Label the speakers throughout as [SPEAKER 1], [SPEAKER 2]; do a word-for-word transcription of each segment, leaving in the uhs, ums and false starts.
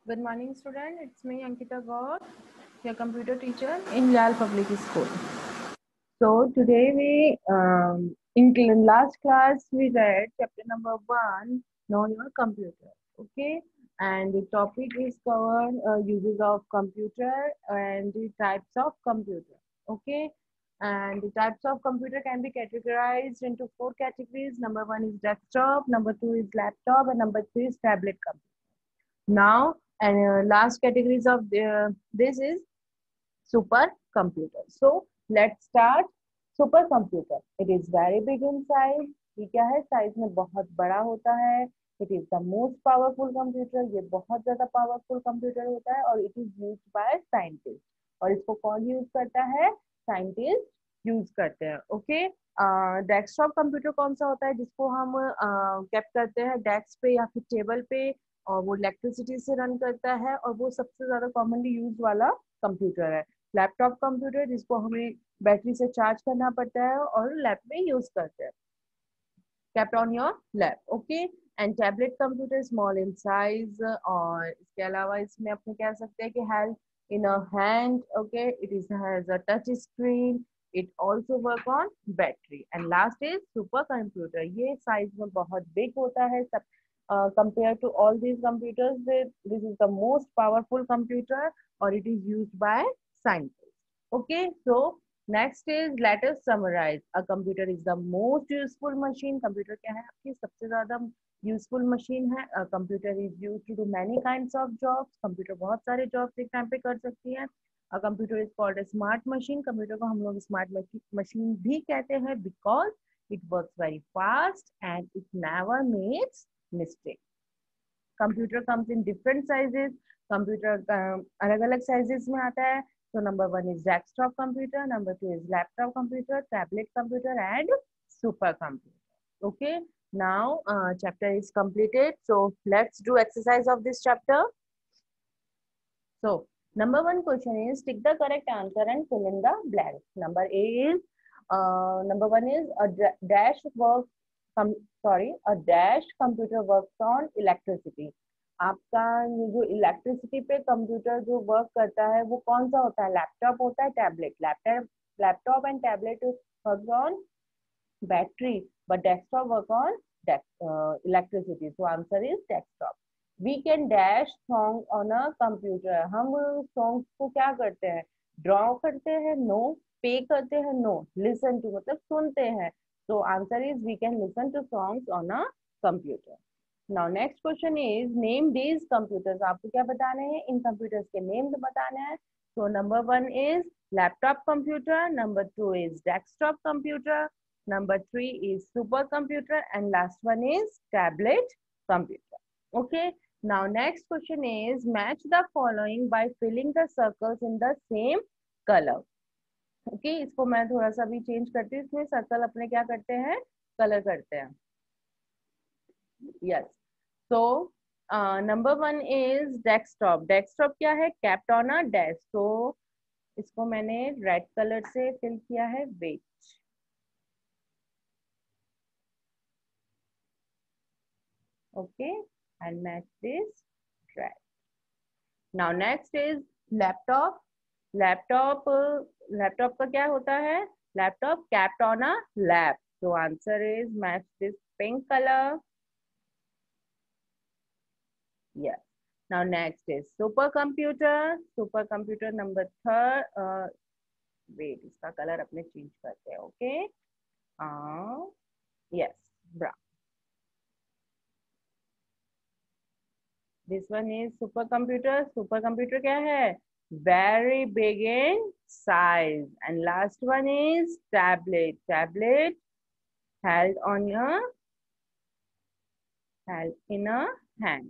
[SPEAKER 1] Good morning, student. It's me, Ankita Gaur, your computer teacher in Yale Public School. So today we, um, in cl- last class, we read chapter number one, Know Your Computer. Okay, and the topic is covered uh, uses of computer and the types of computer. Okay, and the types of computer can be categorized into four categories. Number one is desktop, number two is laptop, and number three is tablet computer. Now, and uh, last categories of the, this is supercomputer. So let's start. Supercomputer. It is very big in size. ये क्या है, size में बहुत बड़ा होता है. It is the most powerful computer. ये बहुत ज्यादा पावरफुल कंप्यूटर होता है और it is use by scientist. और इसको कौन यूज करता है? साइंटिस्ट यूज करते हैं. ओके. डेस्कटॉप कंप्यूटर कौन सा होता है जिसको हम कैप करते हैं डेस्क पे या फिर टेबल पे, और वो इलेक्ट्रिसिटी से रन करता है, और वो सबसे ज्यादा कॉमनली यूज वाला कंप्यूटर है. लैपटॉप कंप्यूटर जिसको हमें बैटरी से चार्ज करना पड़ता है और लैब में यूज करते हैं. kept on your lap. Okay. And tablet computer small in size, और इसके अलावा इसमें अपने कह सकते हैं कि help in a hand. Okay, it is has a touch screen. It also work on battery. And last is super computer. ये size में बहुत big होता है. सब uh, compared to all these computers, this is the most powerful computer, or it is used by scientists. Okay, so next is let us summarize. A computer is the most useful machine. Computer क्या है आपकी सबसे ज्यादा useful machine है. Computer is use to do many kinds of jobs. Computer बहुत सारे jobs एक time पे कर सकती है. A computer is called a smart machine. Computer को हम लोग स्मार्ट मशीन भी कहते हैं because it works very fast and it never makes mistake. Computer comes in different sizes. Computer अलग अलग साइजेस में आता है. So number one is desktop computer, number two is laptop computer, tablet computer, and supercomputer. Okay. Now uh, chapter is completed. So let's do exercise of this chapter. So number one question is tick the correct answer and fill in the blank. Number A is uh, number one is a dash work. Com sorry, a dash computer works on electricity. आपका ये जो electricity पे computer जो work करता है वो कौन सा होता है? लैपटॉप होता है, tablet. Laptop laptop and tablet work on battery, but desktop work on electricity. So answer is desktop. We can dash song on a computer. हम सॉन्ग्स को क्या करते हैं? ड्रॉ करते हैं? नो. पे करते हैं? नो. लिसन टू मतलब सुनते हैं. So answer is we can listen to songs on a computer. Now next question is name these computers. आपको क्या बताने हैं? इन computers के name बताने हैं. So number one is laptop computer, number two is desktop computer, number three is supercomputer, and last one is tablet computer. Okay. Now next question is match the following by filling the circles in the same color. Okay okay, इसको मैं थोड़ा सा भी change करती हूँ. इसमें circle अपने क्या करते हैं? कलर करते हैं. Yes. So number one is desktop. Desktop क्या है? Kept on a desk. तो इसको मैंने रेड कलर से फिल किया है. Wait. Okay. And match this red. Now next is laptop. Laptop laptop का क्या होता है? Laptop kept on a lap. So answer is match this pink color. Yes. Now next is supercomputer. Supercomputer number third. Uh, wait, इसका color अपने change करते हैं. Okay. Uh, yes, brown. This one is supercomputer. Supercomputer क्या है? Very big in size. And last one is tablet. Tablet held on your held in a hand.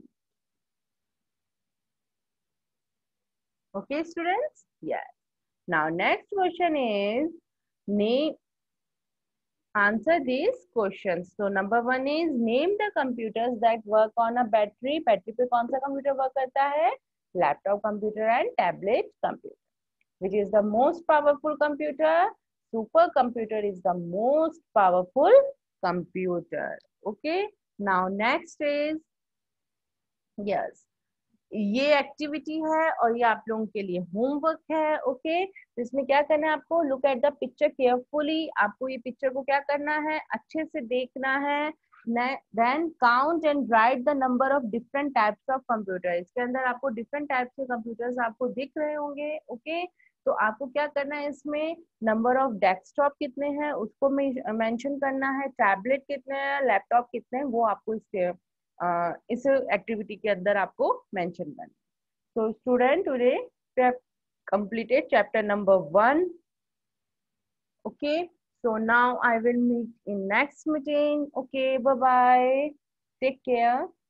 [SPEAKER 1] Okay, students? Yes. Now, next question is name. Answer these questions. So, number one is name the computers that work on a battery. Battery पे कौन सा computer work करता है? Laptop computer and tablet computer. Which is the most powerful computer? Supercomputer is the most powerful computer. Okay. Now, next is yes. ये activity है और ये आप लोगों के लिए होमवर्क है। ओके, तो इसमें क्या करना है आपको, look at the picture carefully, आपको ये पिक्चर को क्या करना है, अच्छे से देखना है। Then count and write the number of different types of computer, इसके अंदर आपको डिफरेंट टाइप्स के कंप्यूटर्स आपको दिख रहे होंगे। ओके, तो आपको क्या करना है, इसमें नंबर ऑफ डेस्कटॉप कितने हैं उसको मेंशन करना है, टैबलेट कितने हैं, लैपटॉप कितने हैं, वो आपको इसके uh, इस एक्टिविटी के अंदर आपको मेंशन करना है। So student, today we have completed chapter number one. Okay, so now I will meet in next meeting. Okay, bye bye, take care.